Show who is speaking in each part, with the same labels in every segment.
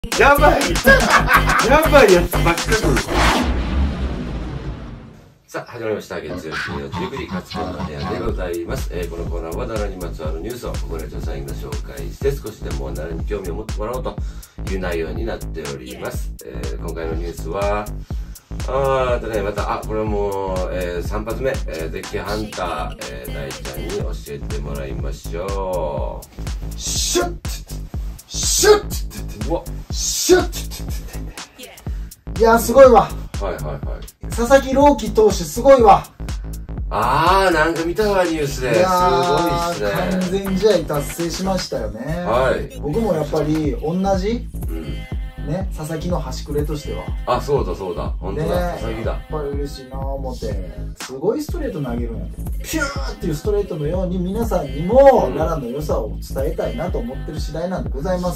Speaker 1: やばいやばいやつばっかり。さあ、始まりました。月曜金曜19時、勝君の部屋でございます。このコーナーは奈良にまつわるニュースをここで調査員が紹介して、少しでも奈良に興味を持ってもらおうという内容になっております。今回のニュースは、また、これはもう、3発目、絶景ハンター、大ちゃんに教えてもらいましょう。
Speaker 2: シュッシュッ
Speaker 1: うわ
Speaker 2: シュッいや、すごいわ。
Speaker 1: はいはいはい。
Speaker 2: 佐々木朗希投手すごいわ。
Speaker 1: なんか見たわ、ニュースで。すごいっすね。
Speaker 2: 完全試合達成しましたよね。
Speaker 1: はい。
Speaker 2: 僕もやっぱり同じ、ね、佐々木の端くれとしては。
Speaker 1: そうだそうだ。本当だ、佐々木だ。
Speaker 2: やっぱり嬉しいなぁ思って、すごいストレート投げるんやと。ピューっていうストレートのように皆さんにも奈良の良さを伝えたいなと思ってる次第なんでございます。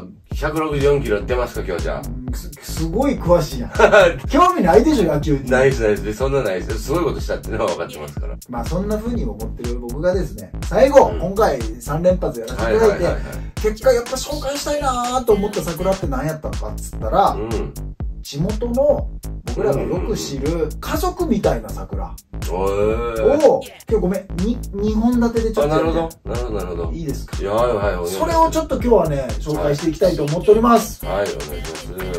Speaker 1: 164キロ出ますか、今日じゃあ。
Speaker 2: すごい詳しいやん。興味ないでしょ、野球に。
Speaker 1: ないですないです。そんなないです。すごいことしたっていうのは分かってますから。
Speaker 2: まあそんな風に思ってる僕がですね、最後、今回3連発やらせていただいて、結果やっぱ紹介したいなーと思った桜って何やったのかっつったら、地元の僕らがよく知る家族みたいな桜を、今日ごめん、2本立てでちょっと。
Speaker 1: なるほど、なるほど、なるほほど。
Speaker 2: いいですか？
Speaker 1: いや、はいはい。
Speaker 2: それをちょっと今日はね、紹介していきたいと思っております。
Speaker 1: はい、お願いします。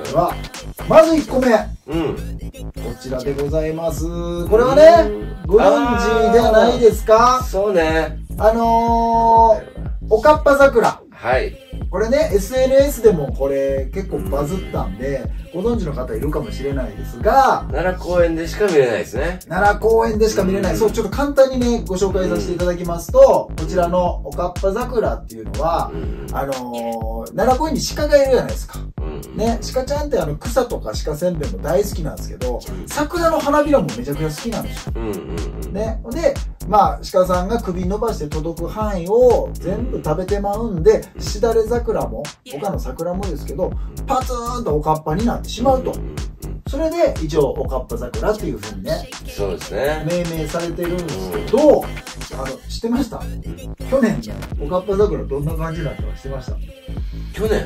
Speaker 2: では、まず1個目。こちらでございます。これはね、ご存知ではないですか？
Speaker 1: そうね。
Speaker 2: おかっぱ桜。
Speaker 1: はい。
Speaker 2: これね、SNS でもこれ結構バズったんで、ご存知の方いるかもしれないですが、
Speaker 1: 奈良公園でしか見れないですね。
Speaker 2: 奈良公園でしか見れない。そう、ちょっと簡単にね、ご紹介させていただきますと、こちらのおかっぱ桜っていうのは、奈良公園に鹿がいるじゃないですか。ね、鹿ちゃんって草とか鹿せんべいも大好きなんですけど、桜の花びらもめちゃくちゃ好きなんですよ。ね。で、まあ、鹿さんが首伸ばして届く範囲を全部食べてまうんで、しだれ桜も、他の桜もですけど、パツーンとおかっぱになってしまうと。それで、一応、おかっぱ桜っていう風にね、
Speaker 1: そうですね。
Speaker 2: 命名されてるんですけど、知ってました？去年ね、おかっぱ桜どんな感じだったか知ってました？
Speaker 1: 去年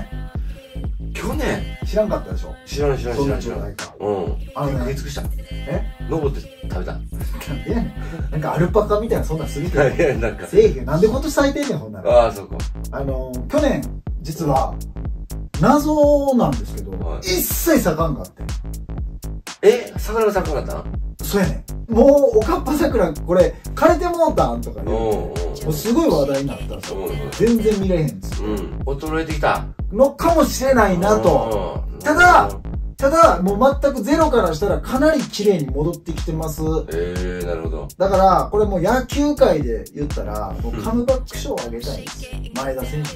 Speaker 2: 知らんかったでしょ？
Speaker 1: 知らない知らない知らない。
Speaker 2: そんな状態か。
Speaker 1: 食い尽くした。登って食べた。
Speaker 2: なんでやねん。なんかアルパカみたいなそんなんするけど。
Speaker 1: いや、なんか。
Speaker 2: せえへん。なんで今年咲いてんねん、ほんなら。
Speaker 1: そうか。
Speaker 2: 去年、実は、謎なんですけど、一切咲かんかって。
Speaker 1: 桜が咲かなかった？
Speaker 2: そうやねん。もう、おかっぱ桜、これ、枯れてもうたんとか言う。もうすごい話題になったんですよ。全然見れへんですよ。
Speaker 1: 衰えてきた。
Speaker 2: のかもしれないなと。ただ、もう全くゼロからしたらかなり綺麗に戻ってきてます。
Speaker 1: なるほど。
Speaker 2: だから、これもう野球界で言ったら、もうカムバック賞をあげたいんですよ。前田選手です。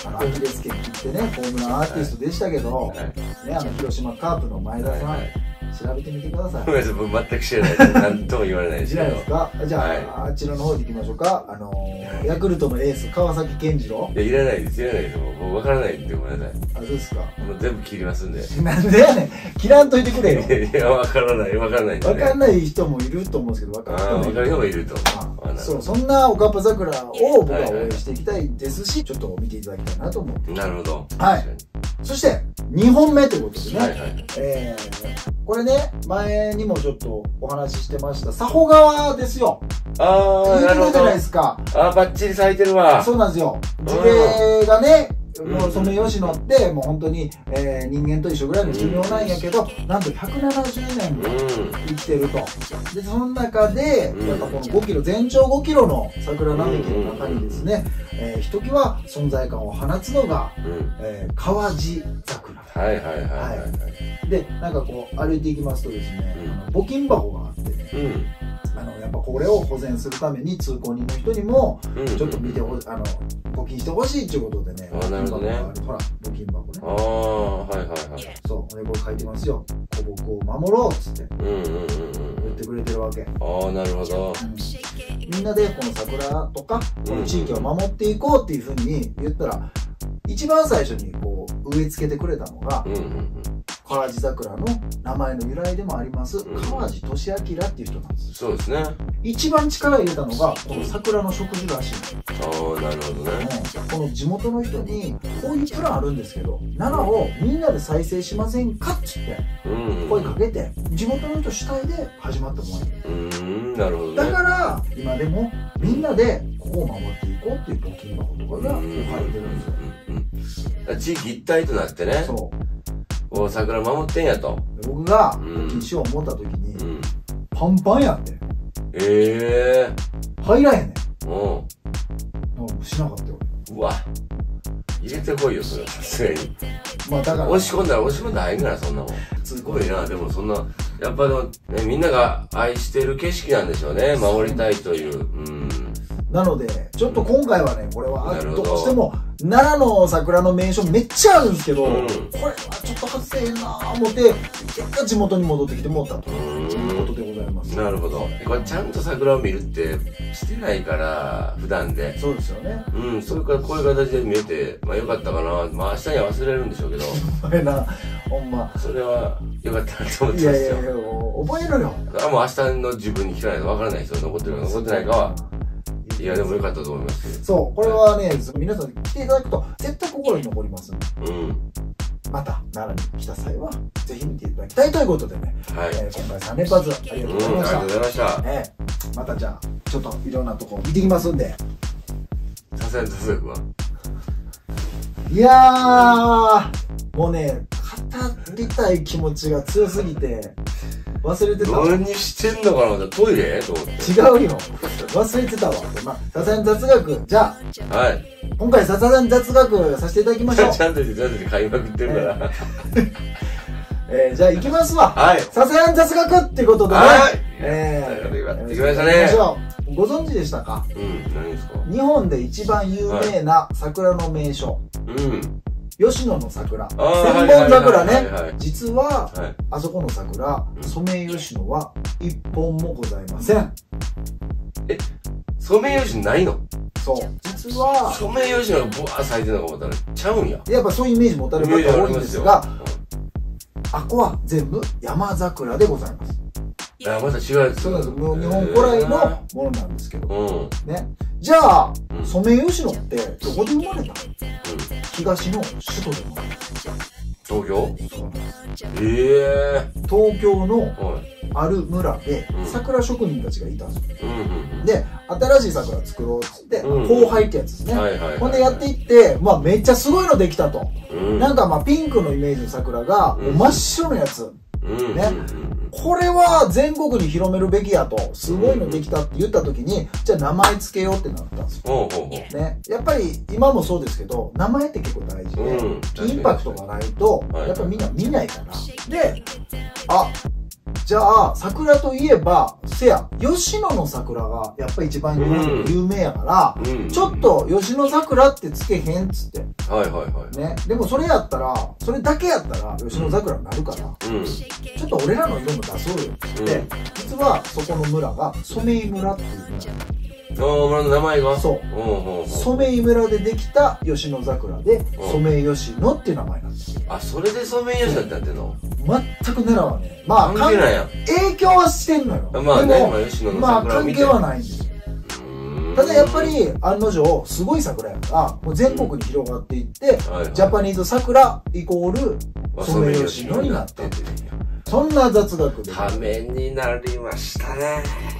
Speaker 2: アキレス腱切ってね、ホームランアーティストでしたけど、ね、広島カープの前田さん、調べてみてください。
Speaker 1: ごめんなさい、僕全く知らないです。何とも言われないですけど。
Speaker 2: 知らないですか？じゃあ、あちらの方に行きましょうか。ヤクルトのエース、川崎健次郎。
Speaker 1: いや、いらないです、いらないです。もう分からないんで、ごめんなさい。
Speaker 2: そうですか。
Speaker 1: もう全部切りますんで。
Speaker 2: なんでやねん。切らんといてくれよ。
Speaker 1: いや、分からない。分
Speaker 2: かんない人もいると思うんですけど、分
Speaker 1: かる人もいると。
Speaker 2: そう、そんなおかっぱ桜を僕は応援していきたいですし、ちょっと見ていただきたいなと思って。
Speaker 1: なるほど。
Speaker 2: はい。そして、2本目ということでね。これね、前にもちょっとお話ししてました、佐保川ですよ。
Speaker 1: なるほど。
Speaker 2: じゃないですか。
Speaker 1: バッチリ咲いてるわ。
Speaker 2: そうなんですよ。地毛がね、もうソメイヨシノって、もう本当に、人間と一緒ぐらいの寿命なんやけど、なんと170年も生きてると。で、その中で、やっぱこの5キロ、全長5キロの桜並木の中にですね、ひときわ存在感を放つのが、川地桜。で、なんかこう、歩いていきますとですね、募金箱があってね、やっぱこれを保全するために通行人の人にもちょっと見て募金してほしいっていうことでね、
Speaker 1: なるほどね。
Speaker 2: ほら、募金箱ね。そう、これ書いてますよ。古木を守ろうっつって言ってくれてるわけ。
Speaker 1: なるほど。
Speaker 2: みんなでこの桜とかこの地域を守っていこうっていうふうに言ったら、一番最初にこう植え付けてくれたのが川地桜の名前の由来でもあります、川地俊明っていう人なんです。
Speaker 1: そうですね。
Speaker 2: 一番力入れたのがこの桜の植樹らしい。
Speaker 1: ああ、なるほどね。
Speaker 2: この地元の人にこういうプランあるんですけど、奈良をみんなで再生しませんかっつって声かけて、地元の人主体で始まったもの。
Speaker 1: なるほどね。
Speaker 2: だから今でもみんなでここを守っていこうっていう募金箱とかが置かれてるんですよ。
Speaker 1: 地域一体となってね、そう桜守ってんやと。
Speaker 2: 僕が募金しよう思った時に、パンパンやって。入らへんねん。しなかったよ。
Speaker 1: うわ、入れてこいよ、それはさすがに。
Speaker 2: まあだから
Speaker 1: 押し込んだら入んから、そんなもん。すごいな。でもそんな、やっぱね、みんなが愛してる景色なんでしょうね。守りたいという。
Speaker 2: なので、ちょっと今回はね、これはどうしても、奈良の桜の名所めっちゃあるんですけど、これはちょっと外せへんなぁ思って、結果地元に戻ってきてもらったということでございます。
Speaker 1: なるほど。これちゃんと桜を見るってしてないから、普段で。
Speaker 2: そうですよね。
Speaker 1: それからこういう形で見れて、まあよかったかな。まあ明日には忘れるんでしょうけど。
Speaker 2: 覚えな、ほんま。
Speaker 1: それはよかったなと思ってますよ。
Speaker 2: いやいやいや、覚えろよ。
Speaker 1: もう明日の自分に聞かないとわからないですよ。残ってるか残ってないかは。いやでもよかったと思います。
Speaker 2: そう、これはね、皆さん来ていただくと絶対心に残りますんで。また奈良に来た際はぜひ見ていただきたいということでね、今回3連発ありがとうございました。
Speaker 1: ありがとうございました。
Speaker 2: またじゃあちょっといろんなとこ見てきますんで。
Speaker 1: さすがに達学は。
Speaker 2: いやー、もうね、語りたい気持ちが強すぎて。忘れてたわ。
Speaker 1: 何してんのかな、トイレと思って。
Speaker 2: 違うよ。忘れてたわ。まあ、ささやん雑学、じゃあ、今回ささやん雑学させていただきましょう。
Speaker 1: ちゃんと買いまくってるから。
Speaker 2: じゃあ行きますわ。ささやん雑学っていうことでね。
Speaker 1: 行きましたね。
Speaker 2: ご存知でしたか？
Speaker 1: 何ですか？
Speaker 2: 日本で一番有名な桜の名所。吉野の桜、千本桜ね。実は、あそこの桜、ソメイヨシノは一本もございません。
Speaker 1: ソメイヨシノないの？
Speaker 2: そう。実は、
Speaker 1: ソメイヨシノがブワー咲いてるのか思ったらちゃうんや。
Speaker 2: やっぱそういうイメージ持たれる方多いんですが、あこは全部山桜でございます。
Speaker 1: また違うやつ。
Speaker 2: そうなんです。もう日本古来のものなんですけど。ね。じゃあ、ソメイヨシノってどこで生まれた？東の首都でもある。
Speaker 1: 東京？
Speaker 2: そうなんです。東京のある村で桜職人たちがいたんですよ。で、新しい桜作ろうっつって、交配ってやつですね。ほんでやっていって、まあめっちゃすごいのできたと。なんかまあピンクのイメージの桜が真っ白のやつ。ね。これは全国に広めるべきやと、すごいのできたって言った時に、じゃあ名前つけようってなったんですよ。ね。やっぱり今もそうですけど、名前って結構大事で、インパクトがないと、やっぱみんな見ないから。で、じゃあ、桜といえば、吉野の桜がやっぱり一番有名やから、ちょっと吉野桜ってつけへんっつって。ね。でもそれやったら、それだけやったら吉野桜になるから、ちょっと俺らの色も出そうよっつって、実はそこの村が染井村っていう村。
Speaker 1: 村の名前が？
Speaker 2: そう。染井村でできた吉野桜で、染井吉野っていう名前なんですよ。
Speaker 1: それで染井吉野ってなってんの？
Speaker 2: 全く奈良はね、まあ、
Speaker 1: 関係ないやん。
Speaker 2: 影響はしてんのよ。
Speaker 1: まあね、吉野の桜
Speaker 2: 関係はないんですよ。ただやっぱり、案の定、すごい桜やから、もう全国に広がっていって、ジャパニーズ桜イコール、染井吉野になったっていう。そんな雑学で。
Speaker 1: ためになりましたね。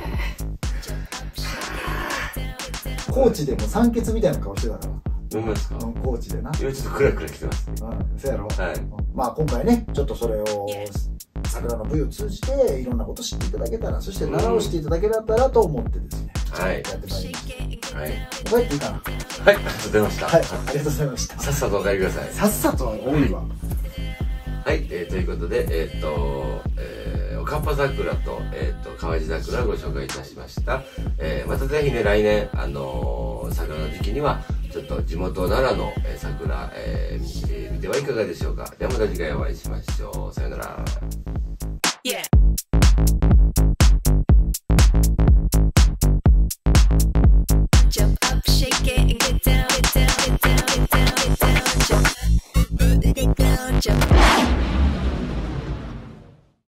Speaker 2: 高知でも酸欠みたいな顔してたから。
Speaker 1: ほんまですか？
Speaker 2: 高知でな。
Speaker 1: 今ちょっとクラクラ来てます。
Speaker 2: そうやろ？まあ今回ね、ちょっとそれを、桜の部位を通じていろんなことを知っていただけたら、そして奈良を知っていただけたらと思ってですね、やってまいりました。帰っていいかな？
Speaker 1: ありがとうございました。
Speaker 2: ありがとうございました。
Speaker 1: さっさとお帰りください。
Speaker 2: さっさとは多いわ。
Speaker 1: ということで、おかっぱ桜と、川地桜をご紹介いたしました。またぜひね、来年、桜の時期には、ちょっと地元奈良の桜、見てはいかがでしょうか。ではまた次回お会いしましょう。さよなら。